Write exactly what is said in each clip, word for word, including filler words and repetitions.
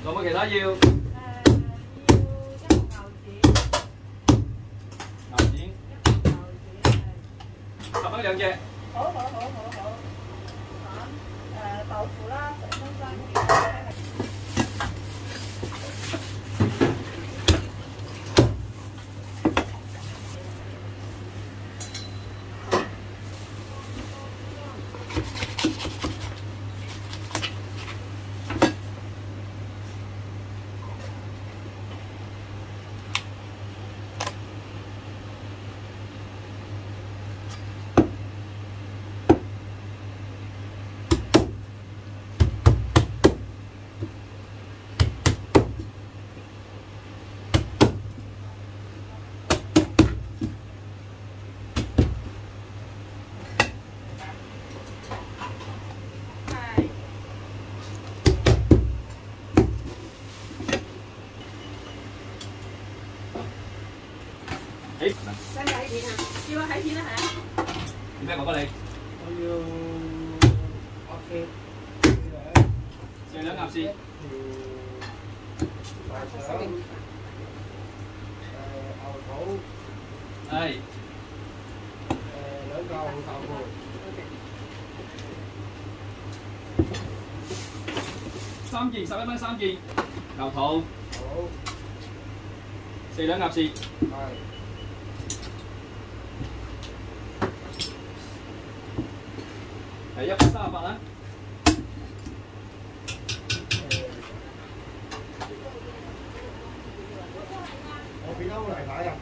仲有冇其他要？誒、 呃，要一個牛展， 牛展， 一個牛展係。 十蚊兩隻。 好好好好好。咁誒豆腐啦，十蚊三件。 誒， 使唔使喺片啊？要喺片啦，係啊。 要咩哥哥你？ 我要鴨舌， 四兩鴨舌。 大腸，誒牛肚， 係。 誒兩嚿豆腐。 三件十一蚊三件，牛肚。 好。 四兩鴨舌。 係。 係一百三十八啦。 我俾歐泥牌啊！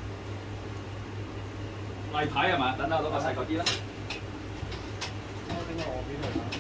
例牌係嘛？等等我攞個細嚿啲啦。 我整個我俾泥牌。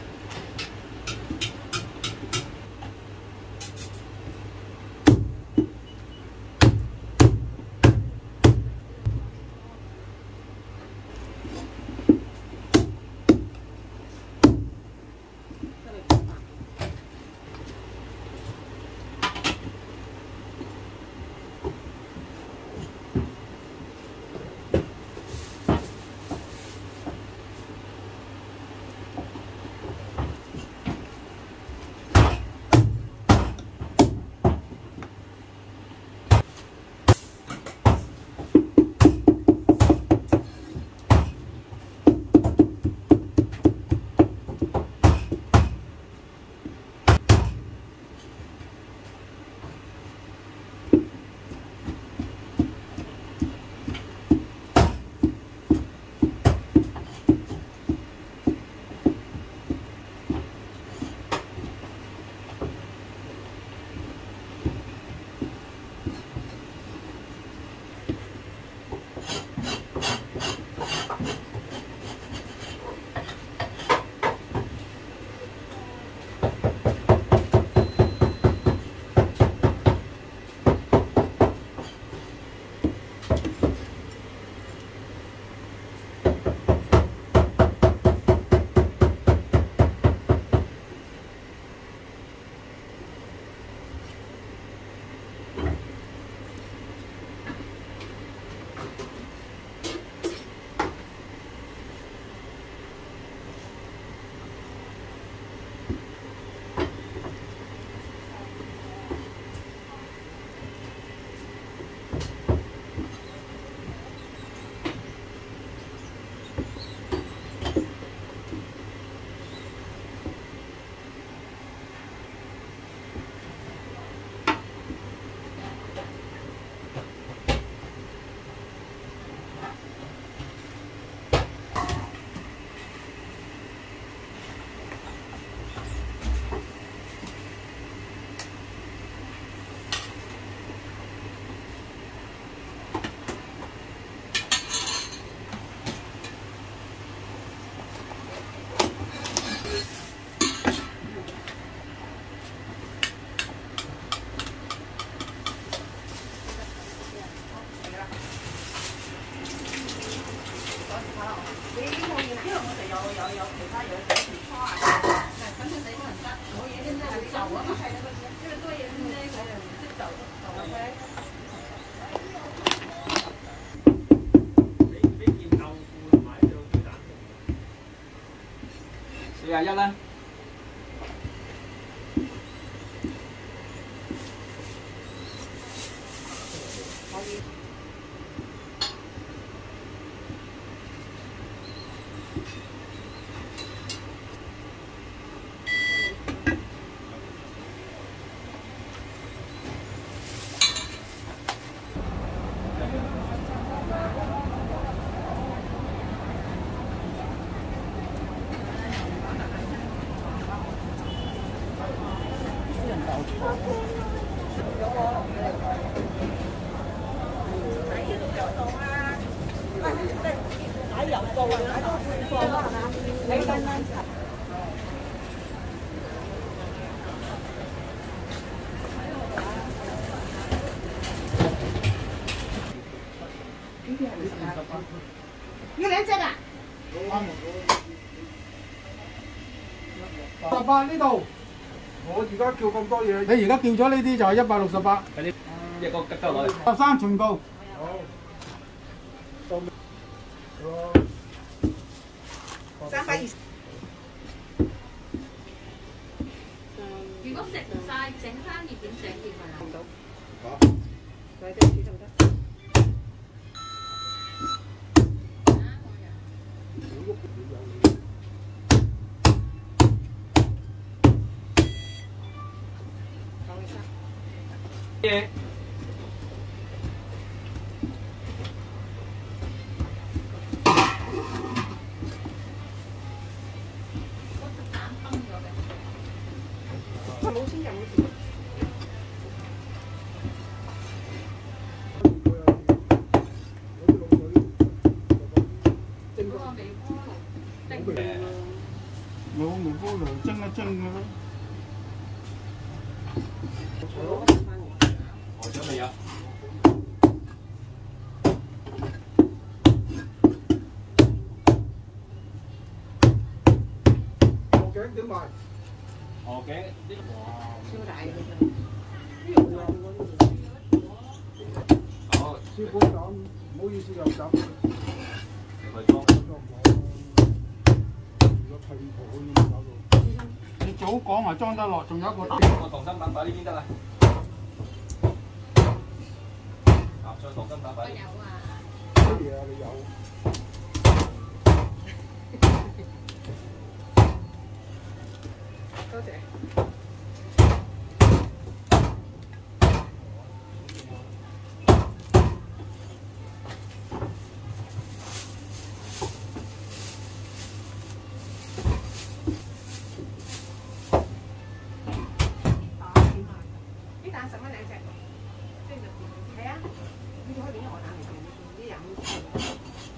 四廿一啦。 有我買呢度有數啊！喂，即係買油數啊，買多半數啦，係嘛？你跟跟查。要兩隻啊！ 十八呢度，我而家叫咁多嘢，你而家叫咗呢啲就係一百六十八。 嗰啲一個吉吉女。 十三全部。好。 三百二十。 如果食唔晒，整翻熱點整熱佢啊？ 好。 嚟對住得唔得？ 嘢。 冇先入冇事。 冇微波爐蒸一蒸嘅咯。 我想未有。 鵝頸點賣？ 鵝頸呢？哇！ 超大嘅真係。 好， 師傅斬，唔好意思又斬。 你去裝。 如果砌圖咁搞到。你早講話裝得落，仲有一個。 個溏心蛋擺呢邊得啦。搭上溏心蛋擺。 有啊。 乜嘢啊？你有？ 多謝。呢蛋十蚊兩隻，即係係啊，呢個可以點我蛋嚟嘅，呢廿蚊。